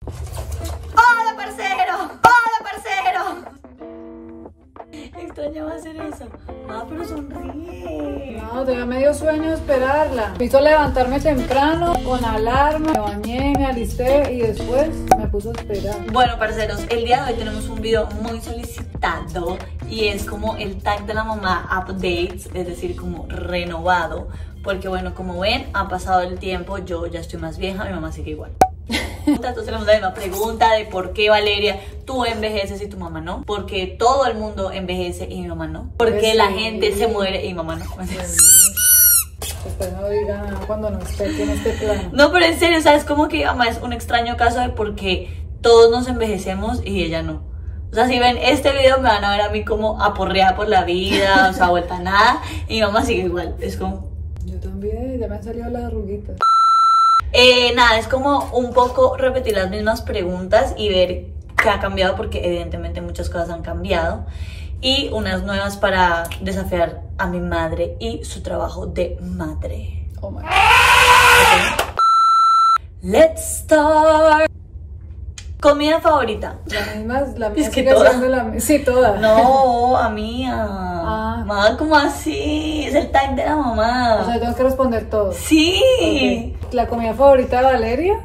¡Hola, parcero! ¡Hola, parcero! Extrañaba hacer eso. Ah, pero sonríe. No, tenía medio sueño de esperarla. Me hizo levantarme temprano, con alarma, me bañé, me alisté y después me puso a esperar. Bueno, parceros, el día de hoy tenemos un video muy solicitado y es como el tag de la mamá updates, es decir, como renovado. Porque bueno, como ven, ha pasado el tiempo, yo ya estoy más vieja, mi mamá sigue igual. Entonces tenemos la misma pregunta de por qué, Valeria, tú envejeces y tu mamá no. Porque todo el mundo envejece y mi mamá no. Porque la gente se muere y mi mamá no. Después no digan cuando no esté aquí en este plano. No, pero en serio, ¿sabes? Como que mi mamá es un extraño caso de por qué todos nos envejecemos y ella no. O sea, si ven este video me van a ver a mí como aporreada por la vida, o sea, vuelta a nada. Y mi mamá sigue igual, es como... Yo también, ya me han salido las arruguitas. Nada, es como un poco repetir las mismas preguntas y ver qué ha cambiado, porque evidentemente muchas cosas han cambiado, y unas nuevas para desafiar a mi madre y su trabajo de madre. Oh my God. Okay. Let's start. Comida favorita. La mía Es que sigue toda. siendo la misma. Sí, toda. No, a mía. Mamá, ¿cómo así? Es el tag de la mamá. O sea, tengo que responder todo. Sí. Okay. ¿La comida favorita de Valeria?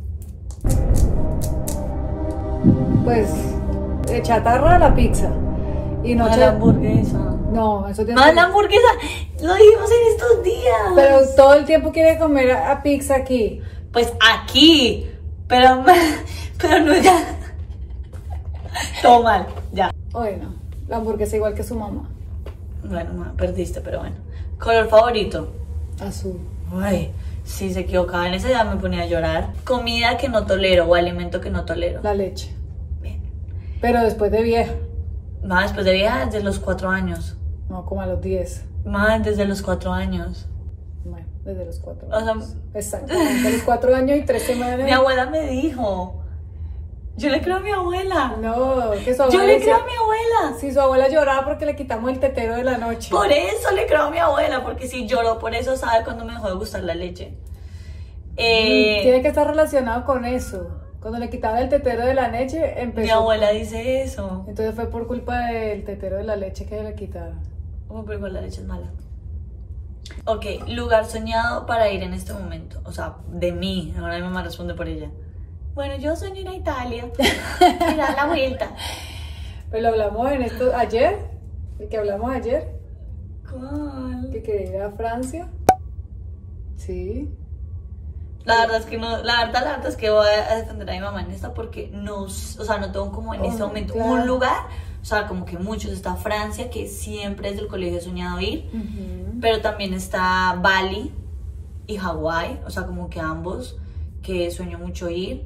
Pues, chatarra, la pizza. Y No, noche... la hamburguesa. No, eso tiene No, la hamburguesa. Lo dijimos en estos días. Pero todo el tiempo quiere comer a pizza aquí. Pues aquí. Pero no ya. Todo mal, ya. Bueno, la hamburguesa igual que su mamá. Bueno, ma, perdiste, pero bueno. ¿Color favorito? Azul. Ay, si se equivocaba en ese ya me ponía a llorar. Comida que no tolero o alimento que no tolero. La leche. Bien. Pero después de vieja. Más después de vieja, desde los 4 años. No, como a los 10. Más desde los 4 años. Bueno, desde los 4 O sea, años. Exactamente, los 4 años y 3 semanas. mi abuela me dijo. Yo le creo a mi abuela. No, que su abuela. Yo le creo a mi abuela. Si su abuela lloraba porque le quitamos el tetero de la noche. Por eso le creo a mi abuela, porque si lloró por eso, sabe cuándo me dejó de gustar la leche. Tiene que estar relacionado con eso. Cuando le quitaban el tetero de la leche, empezó. Mi abuela dice eso. Entonces fue por culpa del tetero de la leche que le quitaron. Oh, pero igual la leche es mala. Ok, lugar soñado para ir en este momento. O sea, de mí. Ahora mi mamá responde por ella. Bueno, yo sueño ir a Italia. Y dar la vuelta. Pero lo hablamos en esto ayer. El que hablamos ayer. ¿Cuál? Que quería ir a Francia. Sí. La verdad es que no, la verdad es que voy a defender a mi mamá en esta porque no, o sea, no tengo como en este momento claro. un lugar, o sea, como que muchos. Está Francia, que siempre desde el colegio he soñado ir, pero también está Bali y Hawái, o sea, como que ambos, que sueño mucho ir.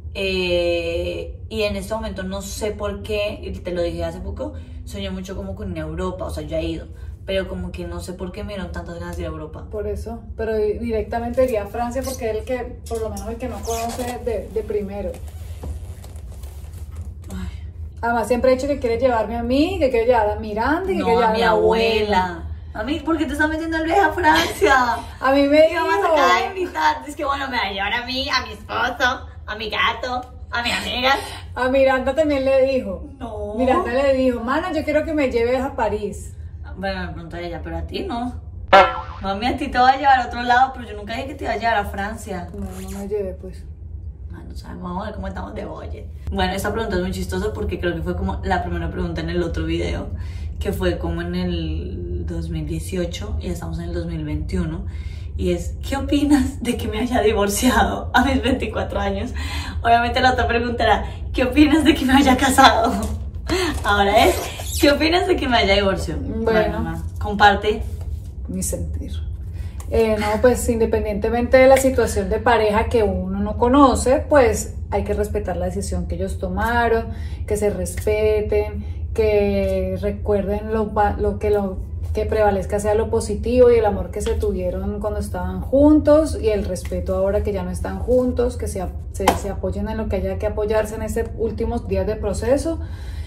Y en este momento no sé por qué, y te lo dije hace poco, sueño mucho como con Europa, o sea, yo he ido, pero como que no sé por qué me dieron tantas ganas de ir a Europa. Por eso, pero directamente iría a Francia porque es el que, por lo menos el que no conoce de primero. Ay. Además siempre he dicho que quiere llevarme a mí, que quiere llevar a Miranda y que No, quiere a llevar mi a la abuela. A mí, ¿por qué te estás metiendo el viaje a Francia? A mí me Mi mamá se dijo. acaba de invitar. Es que bueno, me va a llevar a mí, a mi esposo, a mi gato, a mi amiga. A Miranda también le dijo. No. Miranda le dijo, mana, yo quiero que me lleves a París. Bueno, me preguntó ella, pero a ti no. Mami, a ti te voy a llevar a otro lado, pero yo nunca dije que te iba a llevar a Francia. No, no me llevé, pues. No sabemos, vamos a ver cómo estamos de budget. Bueno, esta pregunta es muy chistosa porque creo que fue como la primera pregunta en el otro video, que fue como en el 2018 y estamos en el 2021. Y es, ¿qué opinas de que me haya divorciado a mis 24 años? Obviamente la otra pregunta era, ¿qué opinas de que me haya casado? Ahora es, ¿qué opinas de que me haya divorciado? Bueno, mamá, comparte. Mi sentir. No, pues independientemente de la situación de pareja que uno no conoce, pues hay que respetar la decisión que ellos tomaron, que se respeten, que recuerden lo que prevalezca sea lo positivo y el amor que se tuvieron cuando estaban juntos y el respeto ahora que ya no están juntos, que se apoyen en lo que haya que apoyarse en estos últimos días de proceso.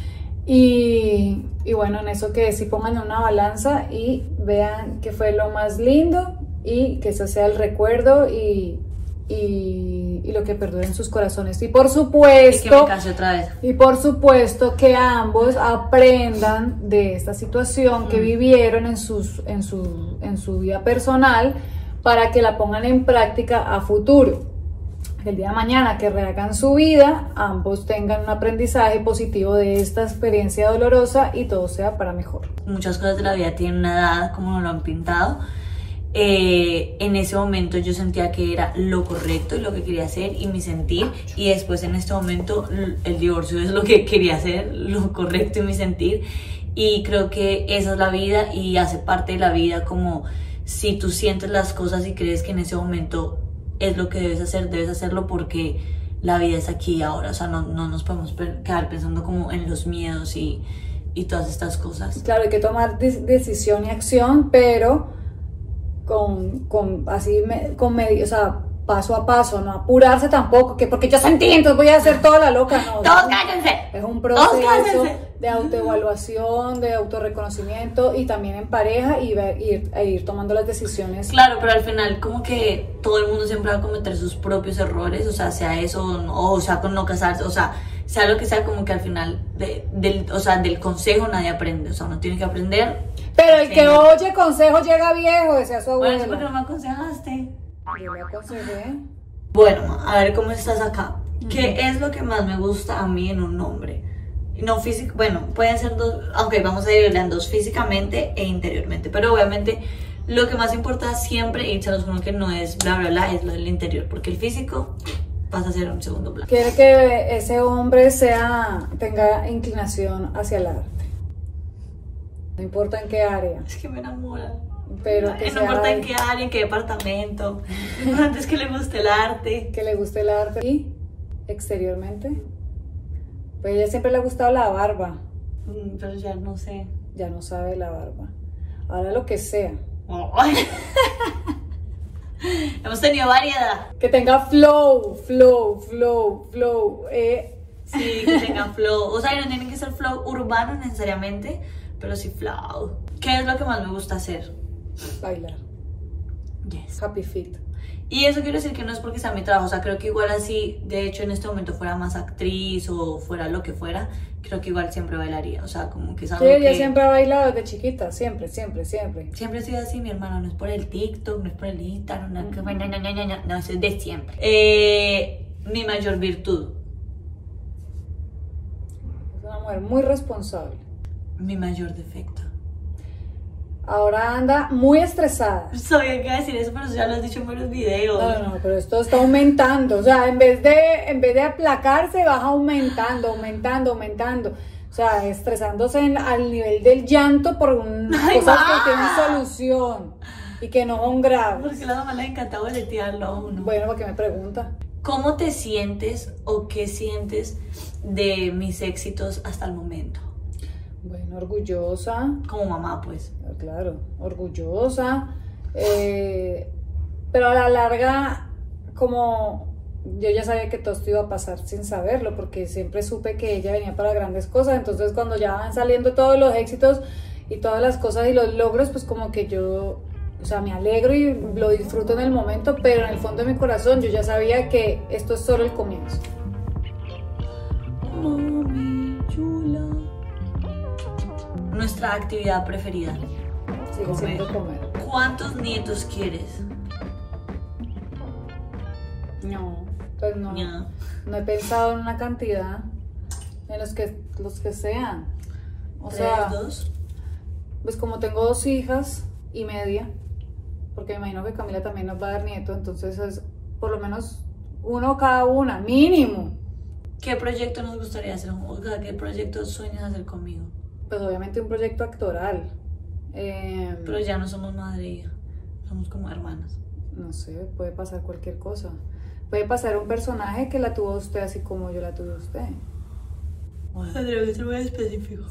Y bueno, en eso que sí pongan en una balanza y vean qué fue lo más lindo y que eso sea el recuerdo y y lo que perdure en sus corazones. Y por Y que supuesto, me case otra vez. y por supuesto que ambos aprendan de esta situación que vivieron en su vida personal para que la pongan en práctica a futuro. El día de mañana que rehagan su vida, ambos tengan un aprendizaje positivo de esta experiencia dolorosa y todo sea para mejor. Muchas cosas de la vida tienen una edad, como nos lo han pintado. En ese momento yo sentía que era lo correcto y lo que quería hacer y mi sentir, y después en este momento el divorcio es lo que quería hacer, lo correcto y mi sentir, y creo que esa es la vida y hace parte de la vida. Como si tú sientes las cosas y crees que en ese momento es lo que debes hacer, debes hacerlo, porque la vida es aquí y ahora. O sea, no nos podemos quedar pensando como en los miedos y todas estas cosas. Claro, hay que tomar decisión y acción, pero con medio, o sea, paso a paso, no apurarse tampoco, que porque yo sentí, entonces voy a hacer toda la loca, no. ¡Todos cállense! Es un ¡Todos proceso cállense! de autoevaluación, de autorreconocimiento y también en pareja y ir tomando las decisiones. Claro, pero al final como que todo el mundo siempre va a cometer sus propios errores, o sea, sea eso o sea, con no casarse, o sea lo que sea, como que al final del consejo nadie aprende, o sea, uno tiene que aprender. Pero el que oye consejo llega viejo, decía su abuelo. Bueno, ¿por qué no me aconsejaste? Yo le aconsejé. Bueno, a ver cómo estás acá. ¿Qué es lo que más me gusta a mí en un hombre? No físico, bueno, pueden ser dos, aunque vamos a dividirla en dos, físicamente e interiormente, pero obviamente lo que más importa siempre, y se los juro que no es bla bla bla, es lo del interior, porque el físico pasa a ser un segundo plano. Quiere que ese hombre tenga inclinación hacia el arte. No importa en qué área. Es que me enamora. Pero que no importa en qué área, en qué departamento. Lo importante es que le guste el arte. Que le guste el arte. Y exteriormente, pues a ella siempre le ha gustado la barba. Pero ya no sé. Ya no sabe la barba. Ahora lo que sea. Hemos tenido variedad. Que tenga flow. Sí, que tenga flow. O sea, no tiene que ser flow urbano necesariamente, pero sí flow. ¿Qué es lo que más me gusta hacer? Bailar. Yes. Happy Feet. Y eso quiero decir que no es porque sea mi trabajo, o sea, creo que igual así, de hecho en este momento fuera más actriz o fuera lo que fuera, creo que igual siempre bailaría, o sea, como que es algo Sí, ella que... siempre ha bailado desde chiquita, siempre. Siempre he sido así, mi hermano, no es por el TikTok, no es por el Instagram, no, eso es de siempre. Mi mayor virtud. Es una mujer muy responsable. Mi mayor defecto. Ahora anda muy estresada. Sabía que iba a decir eso, pero eso ya lo has dicho en varios videos. No, pero esto está aumentando. O sea, en vez de aplacarse, baja aumentando. O sea, estresándose al nivel del llanto por cosas que tienen solución y que no son graves. Porque a la mamá le encanta boletearlo a uno. Bueno, ¿por qué me pregunta? ¿Cómo te sientes o qué sientes de mis éxitos hasta el momento? Bueno, orgullosa. Como mamá, pues. Claro, orgullosa. Pero a la larga, como yo ya sabía que todo esto iba a pasar sin saberlo, porque siempre supe que ella venía para grandes cosas. Entonces, cuando ya van saliendo todos los éxitos y todas las cosas y los logros, pues como que yo, o sea, me alegro y lo disfruto en el momento, pero en el fondo de mi corazón yo ya sabía que esto es solo el comienzo. Mami, chula. Nuestra actividad preferida. Sigue siendo comer. ¿Cuántos nietos quieres? No, pues no. Ya. No he pensado en una cantidad, en los que sean. O ¿Tres, sea, dos? pues como tengo 2 hijas y media, porque me imagino que Camila también nos va a dar nieto, entonces es por lo menos uno cada una, mínimo. ¿Qué proyecto nos gustaría hacer? O sea, ¿qué proyecto sueñas hacer conmigo? Pues obviamente un proyecto actoral. Pero ya no somos madre e hija, somos como hermanas. No sé, puede pasar cualquier cosa. Puede pasar un personaje que la tuvo usted así como yo la tuve usted. Bueno, tendría que ser muy específico.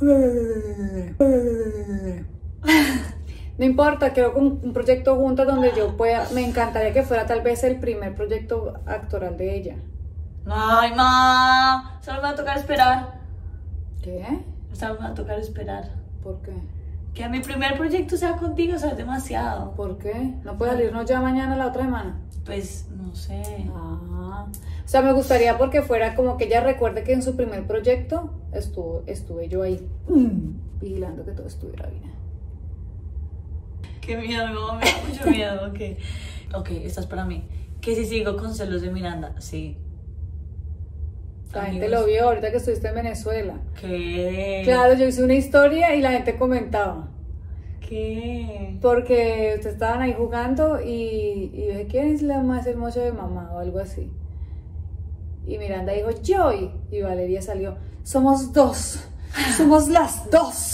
No importa, quiero un proyecto juntas donde yo pueda. Me encantaría que fuera tal vez el primer proyecto actoral de ella. Ay, ma, solo me va a tocar esperar. ¿Qué? Solo me va a tocar esperar. ¿Por qué? Que mi primer proyecto sea contigo, o sea, es demasiado. ¿Por qué? ¿No puede salirnos ya mañana la otra semana? Pues, no sé. Ah, o sea, me gustaría porque fuera como que ella recuerde que en su primer proyecto estuve yo ahí, vigilando que todo estuviera bien. Qué miedo, mi mamá me da mucho miedo, ok, esta es para mí. Que si sigo con celos de Miranda, sí. La gente lo vio ahorita que estuviste en Venezuela. ¿Qué? Claro, yo hice una historia y la gente comentaba. ¿Qué? Porque ustedes estaban ahí jugando y dije, ¿quién es la más hermosa de mamá? O algo así. Y Miranda dijo, Joy. Y Valeria salió, somos dos. Somos las dos.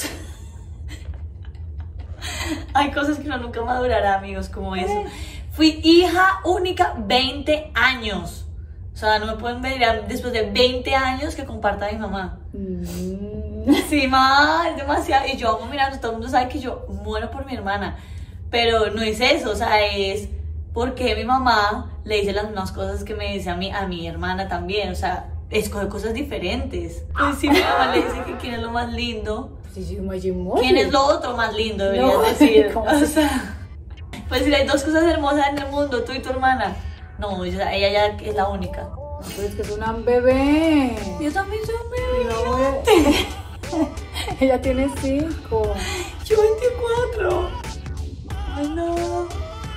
Hay cosas que uno nunca madurará, amigos, como eso. Fui hija única 20 años. O sea, no me pueden venir después de 20 años que comparta a mi mamá. Sí, mamá, es demasiado. Y yo amo Miranda, todo el mundo sabe que yo muero por mi hermana. Pero no es eso, o sea, es porque mi mamá le dice las mismas cosas que me dice a mi hermana también. O sea, escoge cosas diferentes. Pues si mi mamá le dice que quién es lo más lindo, ¿quién es lo otro más lindo? Deberías decir. O sea, pues si hay dos cosas hermosas en el mundo, tú y tu hermana. No, ella ya es la única. No, pero es que es una bebé. Yo también soy un bebé. No, ella tiene 5. Yo 24. Ay, no.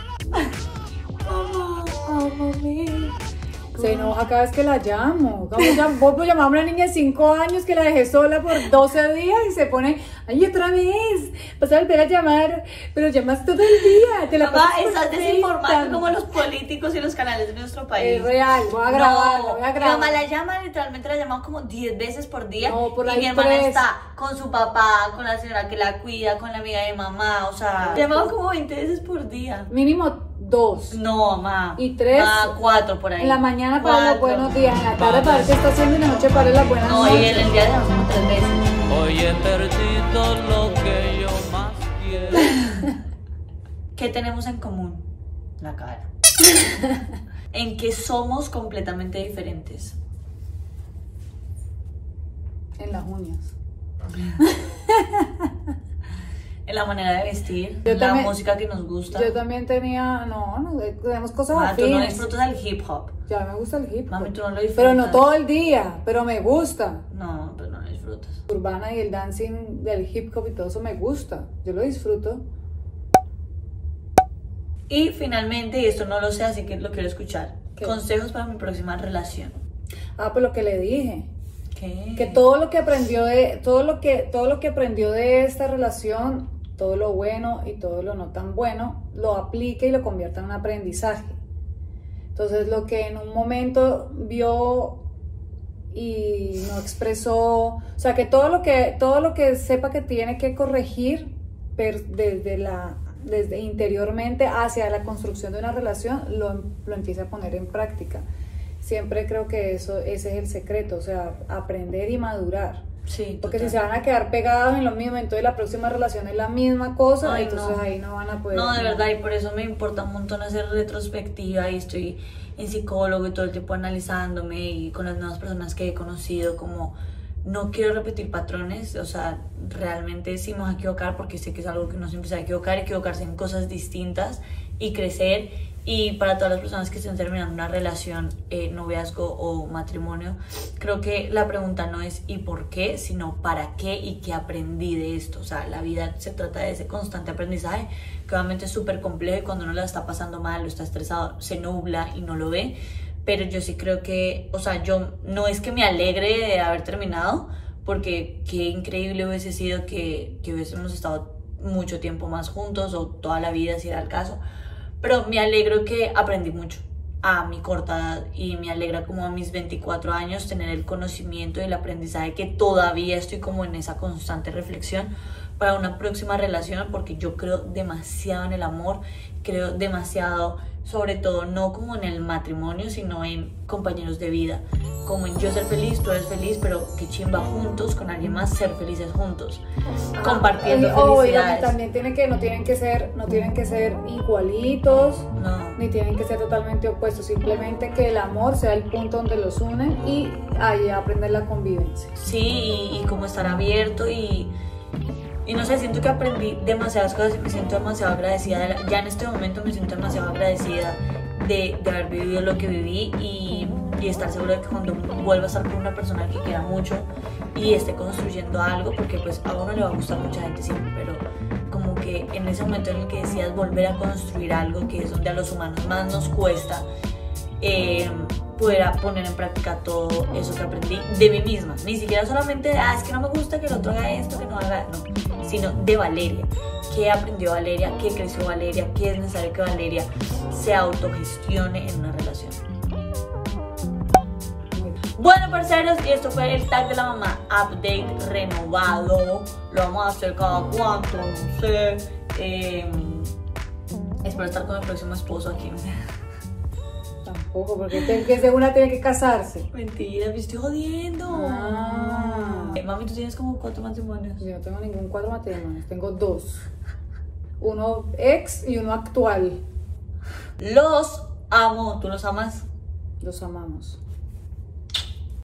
Mamá, oh, mami. Se enoja cada vez que la llamo. Vos pues llamar a una niña de 5 años que la dejé sola por 12 días y se pone, ay, otra vez, vas a volver a llamar, pero llamas todo el día. Mamá, estás desinformando como los políticos y los canales de nuestro país. Es real, voy a grabar, no, voy a grabar. Mi mamá la llama, literalmente la llaman como 10 veces por día. No, por y mi hermana está con su papá, con la señora que la cuida, con la amiga de mamá, o sea, llaman como 20 veces por día. Mínimo 2. No, mamá. Y 3. 4 por ahí. En la mañana para los buenos días, en la tarde para ver qué está haciendo y en la noche para las buenas noches. No, y en el día de hoy como 3 veces. Hoy he perdido lo que yo más quiero. ¿Qué tenemos en común? La cara. En que somos completamente diferentes. En las uñas. En la manera de vestir, Yo en la también, música que nos gusta. Yo también tenía, tenemos cosas Tú no afines. disfrutas del hip hop. Ya me gusta el hip hop. Mami, tú no lo disfrutas. Pero no todo el día, pero me gusta. No, pero no lo disfrutas. Urbana y el dancing del hip hop y todo eso me gusta. Yo lo disfruto. Y finalmente, y esto no lo sé, así que lo quiero escuchar. ¿Qué? Consejos para mi próxima relación. Pues lo que le dije. ¿Qué? Que todo lo que aprendió todo lo que aprendió de esta relación, todo lo bueno y todo lo no tan bueno, lo aplique y lo convierta en un aprendizaje. Entonces, lo que en un momento vio y no expresó, o sea, que todo lo que sepa que tiene que corregir desde interiormente hacia la construcción de una relación, lo empiece a poner en práctica. Siempre creo que ese es el secreto, o sea, aprender y madurar. Sí, porque total. si se van a quedar pegados en lo mismo, entonces la próxima relación es la misma cosa, Ay, entonces no. ahí no van a poder. No, de verdad, y por eso me importa un montón hacer retrospectiva y estoy en psicólogo y todo el tiempo analizándome y con las nuevas personas que he conocido, como no quiero repetir patrones, o sea, realmente sí me voy a equivocar porque sé que es algo que uno siempre se va a equivocarse en cosas distintas y crecer. Y para todas las personas que estén terminando una relación, noviazgo o matrimonio, creo que la pregunta no es ¿y por qué?, sino ¿para qué y qué aprendí de esto? O sea, la vida se trata de ese constante aprendizaje, que obviamente es súper complejo y cuando uno la está pasando mal o está estresado, se nubla y no lo ve. Pero yo sí creo que, o sea, yo no es que me alegre de haber terminado, porque qué increíble hubiese sido que hubiésemos estado mucho tiempo más juntos o toda la vida si era el caso. Pero me alegro que aprendí mucho a mi corta edad y me alegra como a mis 24 años tener el conocimiento y el aprendizaje que todavía estoy como en esa constante reflexión para una próxima relación, porque yo creo demasiado en el amor, creo demasiado, sobre todo no como en el matrimonio, sino en compañeros de vida, como en yo ser feliz, tú eres feliz, pero que chimba juntos con alguien más ser felices juntos, compartiendo felicidades. También no tienen que ser igualitos, No. ni tienen que ser totalmente opuestos, simplemente que el amor sea el punto donde los unen y ahí aprender la convivencia. Sí, y como estar abierto y Y no sé, siento que aprendí demasiadas cosas y me siento demasiado agradecida. Ya en este momento me siento demasiado agradecida de haber vivido lo que viví y estar segura de que cuando vuelva a estar con una persona que quiera mucho y esté construyendo algo, porque pues a uno le va a gustar mucha gente siempre, pero como que en ese momento en el que decidas volver a construir algo, que es donde a los humanos más nos cuesta, pudiera poner en práctica todo eso que aprendí de mí misma. Ni siquiera solamente de, es que no me gusta que el otro haga esto, que no haga, no, sino de Valeria. ¿Qué aprendió Valeria? ¿Qué creció Valeria? ¿Qué es necesario que Valeria se autogestione en una relación? Bueno, parceros, y esto fue el tag de la mamá update renovado. Lo vamos a hacer cada cuánto, no sé. Espero estar con mi próximo esposo aquí. Tampoco, porque de una tiene que casarse. Mentira, me estoy jodiendo. Mami, tú tienes como 4 matrimonios. Yo no tengo ningún 4 matrimonios, tengo 2. Uno ex y uno actual. Los amo, ¿tú los amas? Los amamos.